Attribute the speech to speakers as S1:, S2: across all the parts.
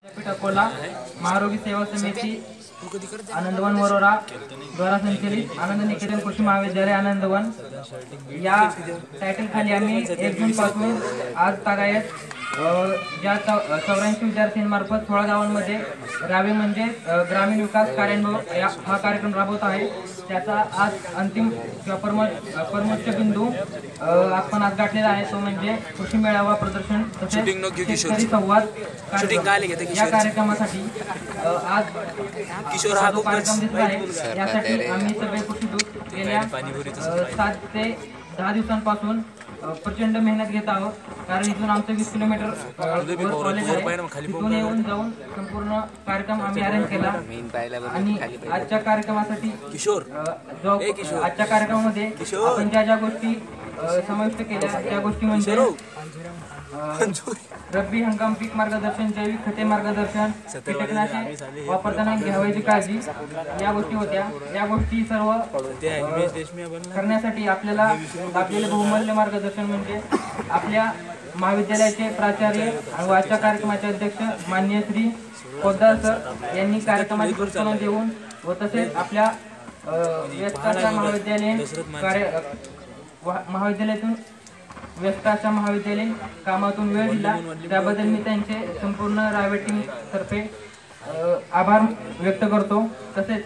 S1: विद्यापीठ अकोला महारोगी सेवा समिती आनंदवन वरोरा द्वारा संचलित आनंद निकेतन कृषी महाविद्यालय आनंदवन या टायटल खाली आम्ही 1 जून पासून आज तागायत ज्या 84 विद्यार्थ्यांमार्फत 16 गावांमध्ये रावे म्हणजे ग्रामीण विकास कार्यान्वयन हा कार्यक्रम राबवत आहे। त्याचा आज अंतिम किंवा परमोच्च बिंदू आपण आज गाठलेला आहे, तो म्हणजे कृषी मेळावा प्रदर्शन तसेच शेतकरी संवाद या कार्यक्रमासाठी आज कार्यक्रम दिसला आहे। यासाठी आम्ही सगळे कृषी दूत गेल्या 7 ते 10 दिवसांपासून प्रचंड मेहनत घेत आहोत, कारण इथून आमचं 20 किलोमीटर कॉलेज आहे। तिथून येऊन जाऊन संपूर्ण कार्यक्रम आम्ही अरेंज केला आणि आजच्या कार्यक्रमासाठी आजच्या कार्यक्रमामध्ये आपण ज्या गोष्टी समाविष्ट केल्या त्या गोष्टी म्हणजे रब्बी हंगाम पीक मार्गदर्शन, जैविक खते मार्गदर्शन, कीटकनाशके वापरताना घ्यावयाची काळजी या गोष्टी होत्या। या गोष्टी सर्व करण्यासाठी आपल्याला आपल्याला बहुमूल्य मार्गदर्शन म्हणजे आपल्या महाविद्यालयाचे प्राचार्य आणि आजच्या कार्यक्रमाचे अध्यक्ष माननीय श्री पोद्दार सर यांनी कार्यक्रमाची घोषणा देऊन व तसेच आपल्या व्यस्ताच्या महाविद्यालयातून व्यस्ताच्या महाविद्यालयीन कामातून वेळ दिला, त्याबद्दल मी त्यांचे संपूर्ण रावे टीम तर्फे आभार व्यक्त करतो। तसेच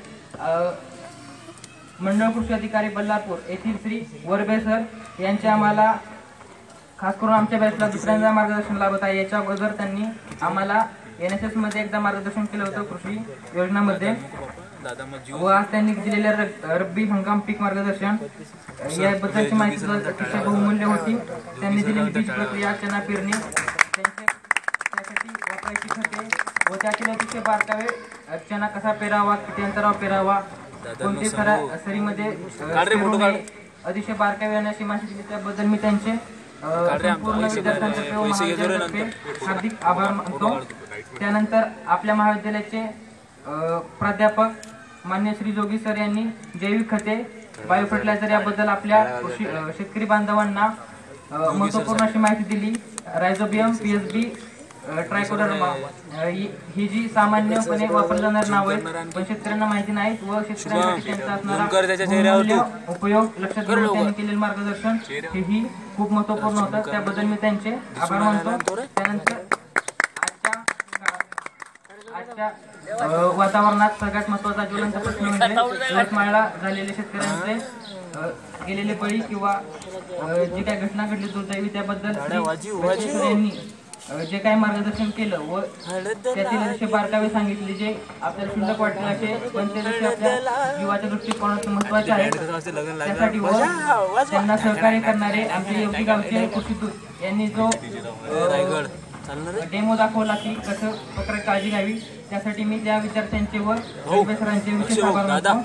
S1: मंडळ कृषी अधिकारी बल्लारपूर येथील श्री वरबे सर यांचे आम्हाला खास करून आमच्या बॅचला दुसऱ्यांदा मार्गदर्शन लाभत आहे। याच्या अगोदर त्यांनी आम्हाला NSS मध्ये एकदा मार्गदर्शन केलं होतं कृषी योजनामध्ये, व आज त्यांनी दिलेल्या रब्बी हंगाम पीक मार्गदर्शन याबद्दलची माहिती अतिशय बहुमूल्य होती। त्यांनी दिलेली बीज प्रक्रिया, चना पेरणी, त्यासाठी वापरायची खते व त्यातील अतिशय बारकावे, चना कसा पेरावा, किती अंतरावर पेरावा, कोणते सरीमध्ये अतिशय बारकावे अशी माहिती दिली, त्याबद्दल मी त्यांचे संपूर्ण विद्यार्थ्यांतर्फे व महाविद्यालयातर्फे हार्दिक आभार मानतो। त्यानंतर आपल्या महाविद्यालयाचे प्राध्यापक मान्य श्री जोगी सर यांनी जैविक खते, बायो फर्टिलायझर याबद्दल आपल्या शेतकरी बांधवांना महत्त्वपूर्ण अशी माहिती दिली। रायझोबियम, PSB, ट्रायकोडर्मा ही जी सामान्यपणे वापरली जाणारी नाव आहेत, पण शेतकऱ्यांना माहिती नाहीत व शेतकऱ्यांसाठी त्यांचा असणारा उपयोग लक्षात घेऊन त्यांनी केलेले मार्गदर्शन हेही खूप महत्त्वपूर्ण होतं, त्याबद्दल मी त्यांचे आभार मानतो। त्यानंतर आजच्या वातावरणात सगळ्यात महत्त्वाचा ज्वलंत प्रश्न म्हणजे यवतमाळला झालेले शेतकऱ्यांचे गेलेले बळी किंवा जी काही घटना घडली दुर्दैवी, त्याबद्दल यांनी जे काही मार्गदर्शन केलं व त्यातील असे बारकावे सांगितले जे आपल्याला शुल्लक वाटले असे, पण ते आपल्या जीवाच्या दृष्टिकोनातून महत्त्वाचे आहे। त्यासाठी व त्यांना सहकार्य करणारे आमचे योगी गावचे कृषी दूत यांनी जो डेमो दाखवला की कसं प्रकारे काळजी घ्यावी, त्यासाठी मी त्या विद्यार्थ्यांचे व सरांचे विशेष आभार मानतो।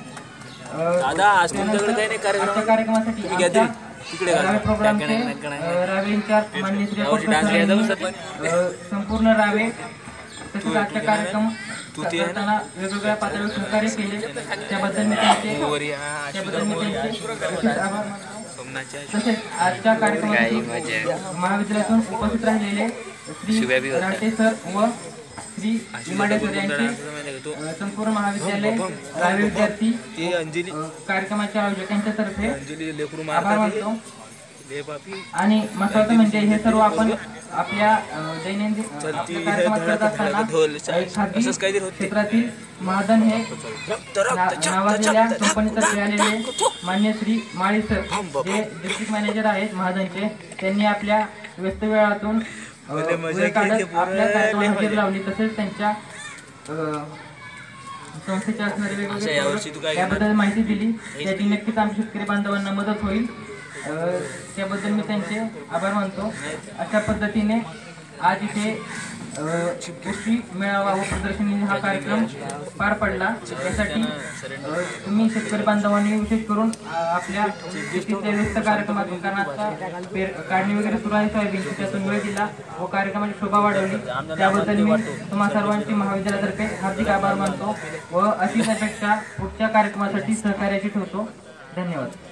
S1: आजच्या कार्यक्रमासाठी रावे प्रोग्रामचे रावे इंचार्ज माननीय श्री संपूर्ण रावे तसेच आजच्या कार्यक्रम करताना वेगवेगळ्या पातळीवर सहकार्य केले, त्याबद्दल मी त्यांचे विशेष आभार मानतो। तसेच आजच्या कार्यक्रमासाठी महाविद्यालयातून उपस्थित राहिलेले श्री राटे सर व श्री इमाडे सर यांचे संपूर्ण महाविद्यालय रावे विद्यार्थी कार्यक्रमाच्या आयोजकांच्या तर्फे आभार मानतो। आणि महत्त्वाचं म्हणजे हे सर्व आपण आपल्या दैनंदिन कार्यक्रमात करत असताना खाजगी क्षेत्रातील महाधन हे नावाजलेल्या कंपनीतर्फे आलेले मान्य श्री माळी सर जे डिस्ट्रिक्ट मॅनेजर आहेत महाधनचे, त्यांनी आपल्या व्यस्त वेळातून वेळ काढत आपल्या कार्यक्रमात हजेरी लावली, तसेच त्यांच्या संस्थेच्या असणारे वेगवेगळे याबद्दल माहिती दिली, त्याची नक्कीच आमच्या शेतकरी बांधवांना मदत होईल, त्याबद्दल मी त्यांचे आभार मानतो। अशा पद्धतीने आज इथे कृषी मेळावा व प्रदर्शनी हा कार्यक्रम पार पडला। त्यासाठी तुम्ही शेतकरी बांधवांनी विशेष करून आपल्या शेतीच्या व्यस्त कार्यक्रमातून, कारण आता काढणी वगैरे सुरू आहे सोयाबीनची, त्यातून वेळ दिला व कार्यक्रमाची शोभा वाढवली, त्याबद्दल मी तुम्हा सर्वांची महाविद्यालयातर्फे हार्दिक आभार मानतो व अशीच अपेक्षा पुढच्या कार्यक्रमासाठी सहकार्याची ठेवतो। धन्यवाद।